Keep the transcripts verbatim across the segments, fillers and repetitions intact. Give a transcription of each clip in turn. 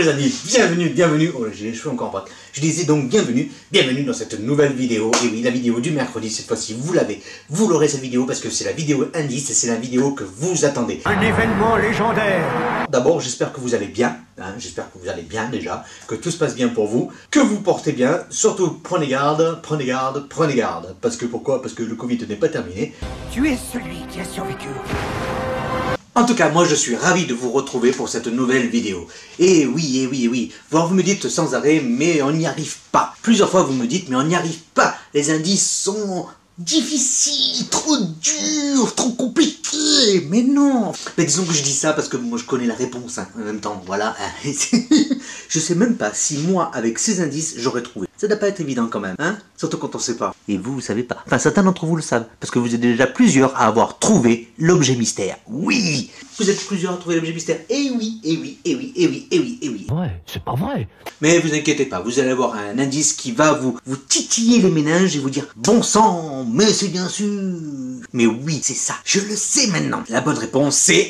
les amis, bienvenue, bienvenue, oh j'ai les cheveux encore en boîte. Je disais donc bienvenue, bienvenue dans cette nouvelle vidéo. Et oui, la vidéo du mercredi, cette fois-ci, vous l'avez, vous l'aurez cette vidéo parce que c'est la vidéo indice et c'est la vidéo que vous attendez. Un événement légendaire. D'abord, j'espère que vous allez bien, hein, j'espère que vous allez bien déjà, que tout se passe bien pour vous, que vous portez bien, surtout prenez garde, prenez garde, prenez garde. Parce que pourquoi? Parce que le Covid n'est pas terminé. Tu es celui qui a survécu. En tout cas, moi je suis ravi de vous retrouver pour cette nouvelle vidéo. Et oui, et oui, et oui, vous me dites sans arrêt, mais on n'y arrive pas. Plusieurs fois vous me dites, mais on n'y arrive pas. Les indices sont difficiles, trop durs, trop compliqués. Mais non. Mais disons que je dis ça parce que moi je connais la réponse hein, en même temps, voilà. Je sais même pas si moi, avec ces indices, j'aurais trouvé. Ça doit pas être évident quand même, hein? Surtout quand on sait pas. Et vous, vous savez pas. Enfin, certains d'entre vous le savent, parce que vous êtes déjà plusieurs à avoir trouvé l'objet mystère. Oui! Vous êtes plusieurs à trouver l'objet mystère. Eh oui, eh oui, eh oui, eh oui, eh oui, eh oui. Ouais, c'est pas vrai. Mais vous inquiétez pas, vous allez avoir un indice qui va vous, vous titiller les méninges et vous dire « Bon sang, mais c'est bien sûr !» Mais oui, c'est ça, je le sais maintenant. La bonne réponse, c'est...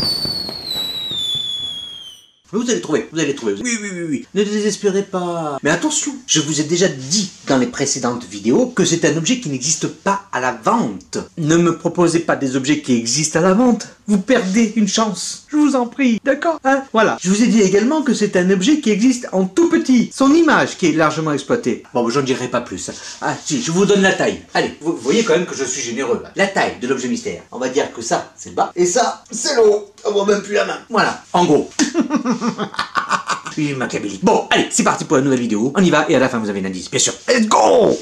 Vous allez trouver, vous allez trouver. Oui, oui, oui, oui. Ne désespérez pas. Mais attention, je vous ai déjà dit dans les précédentes vidéos que c'est un objet qui n'existe pas à la vente. Ne me proposez pas des objets qui existent à la vente. Vous perdez une chance. Je vous en prie. D'accord, hein? Voilà. Je vous ai dit également que c'est un objet qui existe en tout petit. Son image qui est largement exploitée. Bon, j'en dirai pas plus. Ah, si, je vous donne la taille. Allez, vous voyez quand même que je suis généreux. Là. La taille de l'objet mystère. On va dire que ça, c'est le bas. Et ça, c'est le haut. On voit même plus la main. Voilà, en gros. Oui, machiavélique. Bon, allez, c'est parti pour la nouvelle vidéo. On y va et à la fin vous avez un indice, bien sûr. Let's go!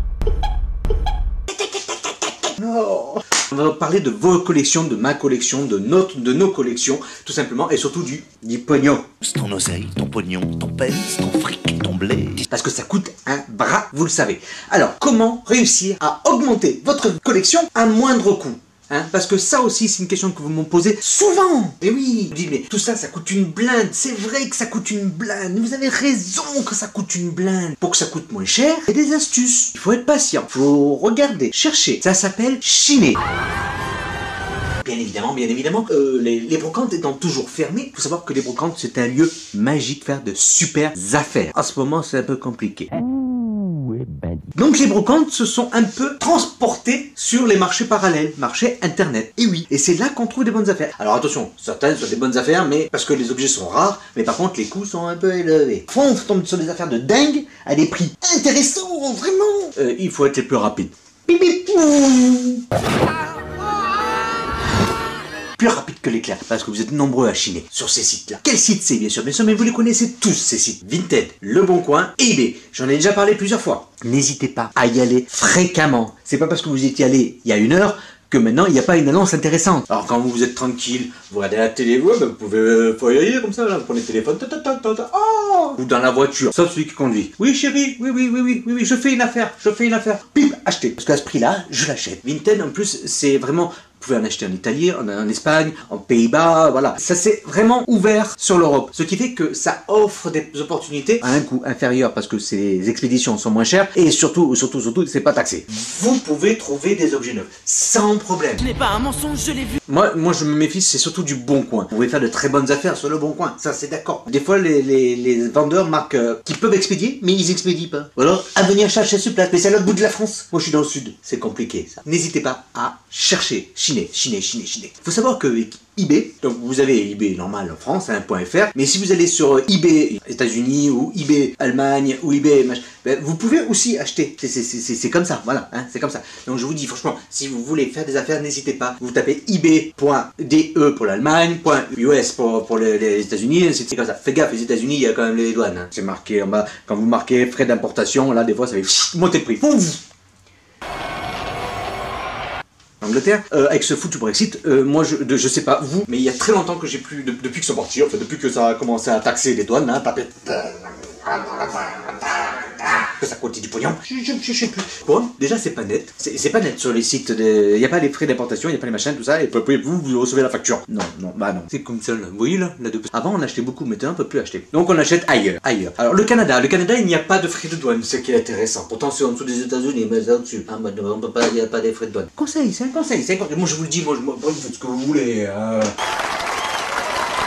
Non. On va parler de vos collections, de ma collection, de notre, de nos collections, tout simplement, et surtout du, du pognon. Ton oseille, ton pognon, ton pèse, ton fric, ton blé. Parce que ça coûte un bras, vous le savez. Alors, comment réussir à augmenter votre collection à moindre coût? Hein, parce que ça aussi, c'est une question que vous m'ont posée souvent. Et oui, vous dites, mais tout ça, ça coûte une blinde. C'est vrai que ça coûte une blinde. Vous avez raison que ça coûte une blinde. Pour que ça coûte moins cher, il y a des astuces. Il faut être patient. Il faut regarder, chercher. Ça s'appelle chiner. Bien évidemment, bien évidemment, euh, les, les brocantes étant toujours fermées, il faut savoir que les brocantes, c'est un lieu magique pour faire de super affaires. En ce moment, c'est un peu compliqué. Donc les brocantes se sont un peu transportées sur les marchés parallèles, marchés internet. Et oui, et c'est là qu'on trouve des bonnes affaires. Alors attention, certaines sont des bonnes affaires, mais parce que les objets sont rares, mais par contre les coûts sont un peu élevés. On tombe sur des affaires de dingue à des prix intéressants, vraiment. Euh, il faut être les plus rapides. Bip, bip. Plus rapide que l'éclair, parce que vous êtes nombreux à chiner sur ces sites-là. Quel site c'est, bien sûr, bien sûr, mais vous les connaissez tous, ces sites. Vinted, Le Bon Coin et eBay. J'en ai déjà parlé plusieurs fois. N'hésitez pas à y aller fréquemment. C'est pas parce que vous étiez allé il y a une heure que maintenant il n'y a pas une annonce intéressante. Alors quand vous êtes tranquille, vous regardez la télé, vous, ben, vous pouvez euh, faut y aller comme ça, là, vous prenez le téléphone, ta, ta, ta, ta, ta, oh, ou dans la voiture, sauf celui qui conduit. Oui chérie, oui, oui, oui, oui, oui, oui, je fais une affaire, je fais une affaire. Pip, acheter. Parce qu'à ce prix-là, je l'achète. Vinted, en plus, c'est vraiment... Vous pouvez en acheter en Italie, en, en Espagne, en Pays-Bas, voilà. Ça s'est vraiment ouvert sur l'Europe. Ce qui fait que ça offre des opportunités à un coût inférieur parce que ces expéditions sont moins chères et surtout, surtout, surtout, c'est pas taxé. Vous pouvez trouver des objets neufs sans problème. Ce n'est pas un mensonge, je l'ai vu. Moi, moi, je me méfie, c'est surtout du Bon Coin. Vous pouvez faire de très bonnes affaires sur Le Bon Coin, ça c'est d'accord. Des fois, les, les, les vendeurs marquent euh, qu'ils peuvent expédier, mais ils expédient pas. Ou alors, à venir chercher sur place, mais c'est à l'autre bout de la France. Moi, je suis dans le sud, c'est compliqué ça. N'hésitez pas à chercher, chiner, chiner, chiner, chiner. Faut savoir que eBay, donc vous avez eBay normal en France, hein, .fr, mais si vous allez sur eBay États-Unis ou eBay Allemagne ou eBay, ben, vous pouvez aussi acheter. C'est comme ça, voilà, hein, c'est comme ça. Donc je vous dis franchement, si vous voulez faire des affaires, n'hésitez pas. Vous tapez ebay point d e pour l'Allemagne, .u s pour, pour les, les États-Unis, c'est comme ça. Faites gaffe, les États-Unis, il y a quand même les douanes. Hein. C'est marqué en bas. Quand vous marquez frais d'importation, là des fois ça fait monter le prix. Ouf. Angleterre, euh, avec ce foutu Brexit, euh, moi je, de, je sais pas vous, mais il y a très longtemps que j'ai plus, de, depuis qu'ils sont partis, en fait, depuis que ça a commencé à taxer les douanes, hein, taper, que ça coûte du pognon, je, je, je sais plus. Bon, déjà c'est pas net, c'est pas net sur les sites, il n'y a pas les frais d'importation, il n'y a pas les machins, tout ça, et puis vous, vous recevez la facture. Non, non, bah non, c'est comme ça, là. Vous voyez là, là de... Avant on achetait beaucoup, maintenant on peut plus acheter. Donc on achète ailleurs, ailleurs. Alors le Canada, le Canada il n'y a pas de frais de douane, ce qui est intéressant. Pourtant c'est en dessous des États-Unis, mais c'est au-dessus. Ah, bah, on peut pas, il n'y a pas des frais de douane. Conseil, c'est un conseil, c'est un conseil. Moi je vous le dis, moi, je, moi, vous faites ce que vous voulez. Euh...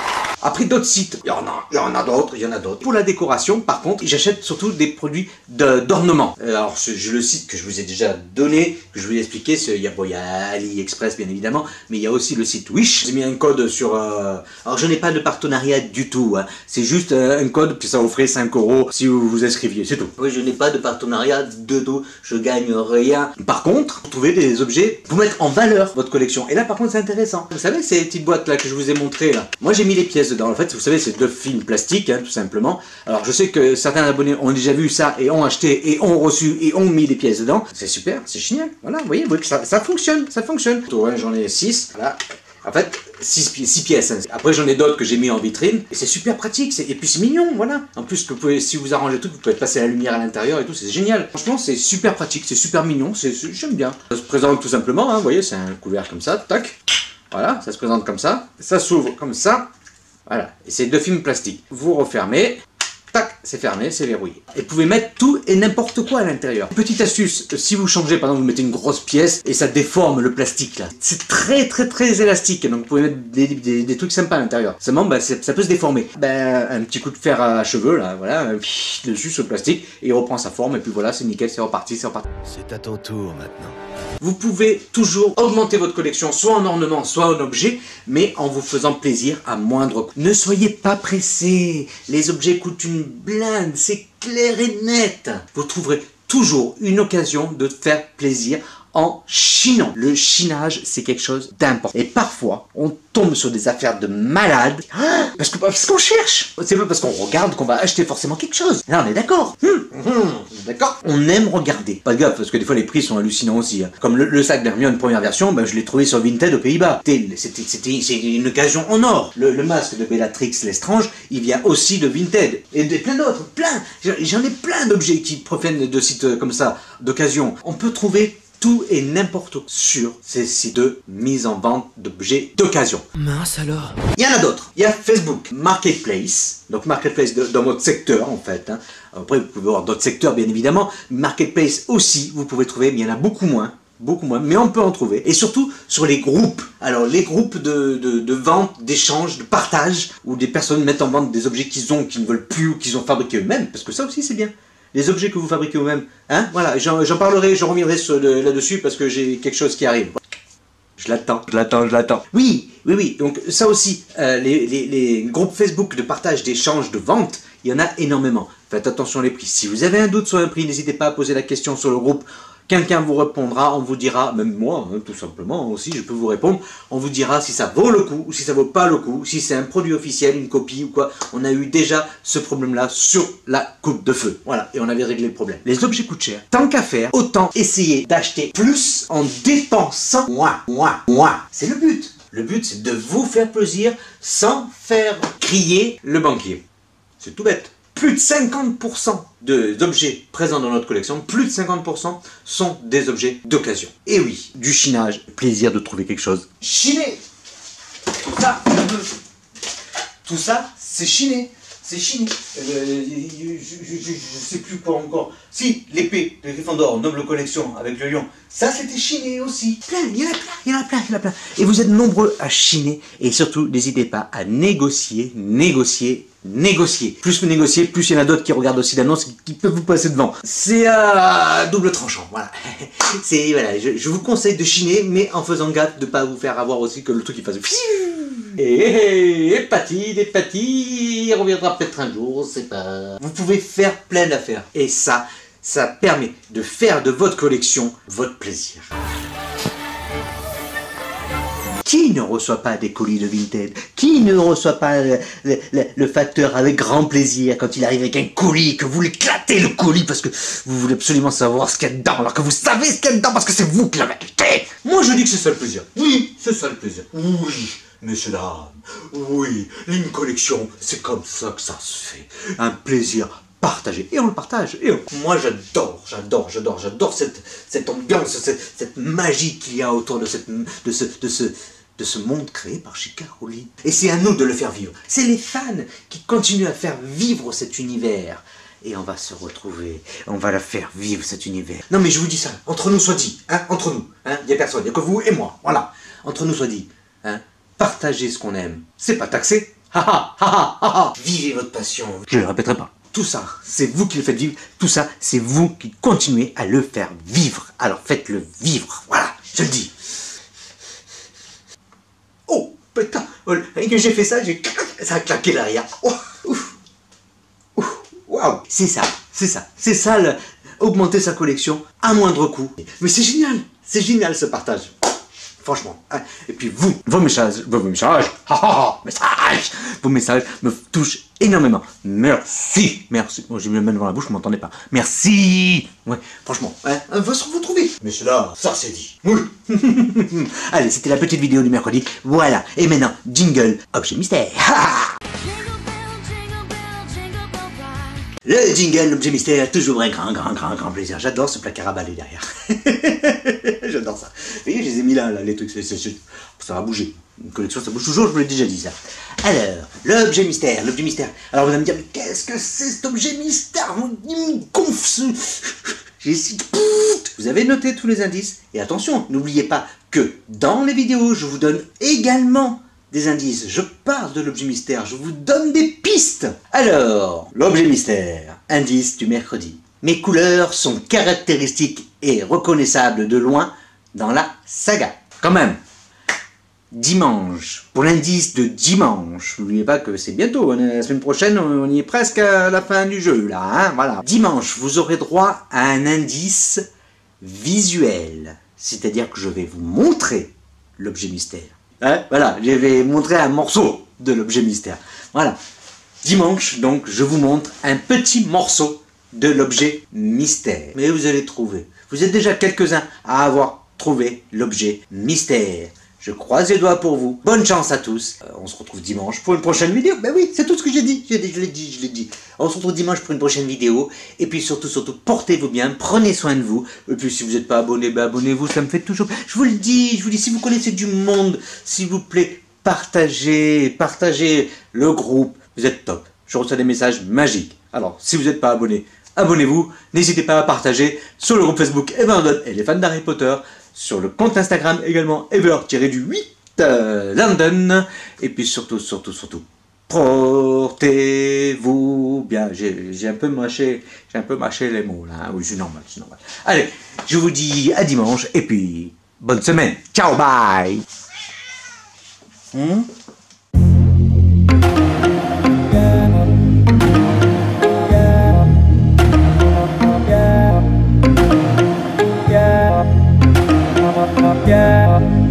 Après d'autres sites, il y en a, il y en a d'autres, il y en a d'autres. Pour la décoration, par contre, j'achète surtout des produits d'ornement. Alors, j'ai le site que je vous ai déjà donné, que je vous ai expliqué, il y a, bon, il y a AliExpress bien évidemment, mais il y a aussi le site Wish. J'ai mis un code sur... Euh... Alors, je n'ai pas de partenariat du tout, hein. C'est juste euh, un code, puis ça vous ferait cinq euros si vous vous inscriviez, c'est tout. Oui, je n'ai pas de partenariat de tout, je gagne rien. Par contre, vous trouvez des objets pour mettre en valeur votre collection. Et là, par contre, c'est intéressant. Vous savez, ces petites boîtes là que je vous ai montrées là, moi j'ai mis les pièces dedans. En fait, vous savez, c'est deux films plastiques, hein, tout simplement. Alors, je sais que certains abonnés ont déjà vu ça et ont acheté et ont reçu et ont mis des pièces dedans. C'est super, c'est génial. Voilà, vous voyez, vous voyez que ça, ça fonctionne, ça fonctionne. Ouais, j'en ai six. Voilà. En fait, six pièces. Hein. Après, j'en ai d'autres que j'ai mis en vitrine. Et c'est super pratique. Et puis, c'est mignon, voilà. En plus, que vous pouvez, si vous arrangez tout, vous pouvez passer la lumière à l'intérieur et tout. C'est génial. Franchement, c'est super pratique. C'est super mignon. J'aime bien. Ça se présente tout simplement. Hein. Vous voyez, c'est un couvert comme ça. Tac. Voilà, ça se présente comme ça. Ça s'ouvre comme ça. Voilà. Et c'est deux films plastiques. Vous refermez. Tac, c'est fermé, c'est verrouillé. Et vous pouvez mettre tout et n'importe quoi à l'intérieur. Petite astuce, si vous changez, par exemple, vous mettez une grosse pièce et ça déforme le plastique là. C'est très très très élastique, donc vous pouvez mettre des, des, des trucs sympas à l'intérieur. Seulement, bah, ça peut se déformer. Ben, un petit coup de fer à cheveux là, voilà, dessus sur le plastique, et il reprend sa forme, et puis voilà, c'est nickel, c'est reparti, c'est reparti. C'est à ton tour maintenant. Vous pouvez toujours augmenter votre collection, soit en ornement, soit en objet, mais en vous faisant plaisir à moindre coût. Ne soyez pas pressés, les objets coûtent une blinde, c'est clair et net. Vous trouverez toujours une occasion de faire plaisir en chinant. Le chinage, c'est quelque chose d'important. Et parfois, on tombe sur des affaires de malades, parce que parce qu'on cherche. C'est pas parce qu'on regarde qu'on va acheter forcément quelque chose. Là, on est d'accord. Hum, hum, d'accord. On aime regarder. Pas de gaffe, parce que des fois, les prix sont hallucinants aussi. Hein. Comme le, le sac d'Hermione première version, ben, je l'ai trouvé sur Vinted aux Pays-Bas. C'était une occasion en or. Le, le masque de Bellatrix Lestrange, il vient aussi de Vinted. Et de, plein d'autres, plein. J'en ai plein d'objets qui proviennent de sites comme ça, d'occasion. On peut trouver tout et n'importe où sur ces sites de mise en vente d'objets d'occasion. Mince alors. Il y en a d'autres. Il y a Facebook Marketplace. Donc Marketplace de, dans votre secteur en fait. Hein. Après vous pouvez avoir d'autres secteurs bien évidemment. Marketplace aussi vous pouvez trouver, mais il y en a beaucoup moins. Beaucoup moins, mais on peut en trouver. Et surtout sur les groupes. Alors les groupes de, de, de vente, d'échange, de partage, où des personnes mettent en vente des objets qu'ils ont, qu'ils ne veulent plus ou qu'ils ont fabriqués eux-mêmes. Parce que ça aussi c'est bien. Les objets que vous fabriquez vous-même, hein, voilà, j'en parlerai, je reviendrai là-dessus parce que j'ai quelque chose qui arrive. Je l'attends, je l'attends, je l'attends. Oui, oui, oui, donc ça aussi, euh, les, les, les groupes Facebook de partage, d'échange, de vente, il y en a énormément. Faites attention les prix. Si vous avez un doute sur un prix, n'hésitez pas à poser la question sur le groupe. Quelqu'un vous répondra, on vous dira, même moi, hein, tout simplement, aussi, je peux vous répondre, on vous dira si ça vaut le coup, ou si ça vaut pas le coup, si c'est un produit officiel, une copie ou quoi. On a eu déjà ce problème-là sur la coupe de feu. Voilà, et on avait réglé le problème. Les objets coûtent cher. Tant qu'à faire, autant essayer d'acheter plus en dépensant moins, moins, moins. C'est le but. Le but, c'est de vous faire plaisir sans faire crier le banquier. C'est tout bête. Plus de cinquante pour cent des objets présents dans notre collection, plus de cinquante pour cent sont des objets d'occasion. Et oui, du chinage, plaisir de trouver quelque chose chiné. Tout ça, tout ça, c'est chiné. C'est chiné. Euh, je ne sais plus quoi encore. Si, l'épée de Gryffondor, noble collection avec le lion, ça c'était chiné aussi. Plein, il y en a plein, il y en a plein, il y en a plein. Et vous êtes nombreux à chiner. Et surtout, n'hésitez pas à négocier, négocier, négocier. Plus vous négociez, plus il y en a d'autres qui regardent aussi l'annonce qui peuvent vous passer devant. C'est à double tranchant, voilà. C'est, voilà, je, je vous conseille de chiner, mais en faisant gaffe de ne pas vous faire avoir aussi que le truc qui fasse... Et Epati, Epati, il reviendra peut-être un jour, c'est pas... Vous pouvez faire plein d'affaires. Et ça, ça permet de faire de votre collection votre plaisir. Qui ne reçoit pas des colis de Vinted? Qui ne reçoit pas le, le, le facteur avec grand plaisir quand il arrive avec un colis, que vous l'éclatez le colis parce que vous voulez absolument savoir ce qu'il y a dedans, alors que vous savez ce qu'il y a dedans parce que c'est vous qui l'avez acheté? Moi je dis que c'est ça le plaisir. Oui, c'est ça le plaisir. Oui, messieurs dames, oui, une collection, c'est comme ça que ça se fait. Un plaisir partagé. Et on le partage. Et on... Moi j'adore, j'adore, j'adore, j'adore cette, cette ambiance, cette, cette magie qu'il y a autour de, cette, de ce... De ce de ce monde créé par J K Rowling. Et c'est à nous de le faire vivre. C'est les fans qui continuent à faire vivre cet univers. Et on va se retrouver, on va la faire vivre cet univers. Non mais je vous dis ça, entre nous soit dit, hein, entre nous, hein, il n'y a personne, il n'y a que vous et moi, voilà. Entre nous soit dit, hein, partagez ce qu'on aime. C'est pas taxé. Ha ha ha ha ha. Vivez votre passion. Je ne le répéterai pas. Tout ça, c'est vous qui le faites vivre. Tout ça, c'est vous qui continuez à le faire vivre. Alors faites-le vivre. Voilà, je le dis. Oh, putain. Et que j'ai fait ça, j'ai... ça a claqué l'arrière. Oh, ouf. Ouf. Waouh. C'est ça, c'est ça. C'est ça, le... augmenter sa collection à moindre coût. Mais c'est génial. C'est génial ce partage. Franchement. Et puis vous, vos messages, vos messages, messages, vos messages me touchent énormément. Merci, merci. Bon, j'ai mis la main devant la bouche, vous m'entendez pas. Merci. Ouais, franchement, hein, on va se retrouver. Mais cela, ça c'est dit. Oui. Allez, c'était la petite vidéo du mercredi. Voilà. Et maintenant, jingle, objet mystère. Le jingle, l'objet mystère, toujours un grand, grand, grand, grand plaisir. J'adore ce placard à balai derrière. J'adore ça. Vous voyez, je les ai mis là, là les trucs, c'est, c'est, c'est, ça va bouger. Une collection, ça bouge toujours, je vous l'ai déjà dit ça. Alors, l'objet mystère, l'objet mystère. Alors vous allez me dire, mais qu'est-ce que c'est cet objet mystère? Il me gonfle ce... J'ai essayé de... Vous avez noté tous les indices. Et attention, n'oubliez pas que dans les vidéos, je vous donne également des indices. Je parle de l'objet mystère, je vous donne des pistes. Alors, l'objet mystère, indice du mercredi. Mes couleurs sont caractéristiques et reconnaissables de loin dans la saga. Quand même. Dimanche, pour l'indice de dimanche, n'oubliez pas que c'est bientôt, hein, la semaine prochaine, on y est presque à la fin du jeu, là, hein, voilà. Dimanche, vous aurez droit à un indice visuel, c'est-à-dire que je vais vous montrer l'objet mystère. Hein, voilà, je vais montrer un morceau de l'objet mystère. Voilà. Dimanche, donc, je vous montre un petit morceau de l'objet mystère. Mais vous allez trouver. Vous êtes déjà quelques-uns à avoir trouvé l'objet mystère. Je croise les doigts pour vous. Bonne chance à tous. Euh, on se retrouve dimanche pour une prochaine vidéo. Ben oui, c'est tout ce que j'ai dit. J'ai dit, je l'ai dit, je l'ai dit. On se retrouve dimanche pour une prochaine vidéo. Et puis surtout, surtout, portez-vous bien. Prenez soin de vous. Et puis si vous n'êtes pas abonné, ben abonnez-vous. Ça me fait toujours... Je vous le dis, je vous dis, si vous connaissez du monde, s'il vous plaît, partagez, partagez le groupe. Vous êtes top. Je reçois des messages magiques. Alors, si vous n'êtes pas abonné, abonnez-vous. N'hésitez pas à partager sur le groupe Facebook Everlondon et les fans d'Harry Potter. Sur le compte Instagram également, Ever-huit euh, London. Et puis surtout, surtout, surtout, portez-vous bien. J'ai, j'ai un peu mâché, j'ai un peu mâché les mots là. Hein. Oui, c'est normal, c'est normal. Allez, je vous dis à dimanche et puis bonne semaine. Ciao, bye. Hmm? Yeah.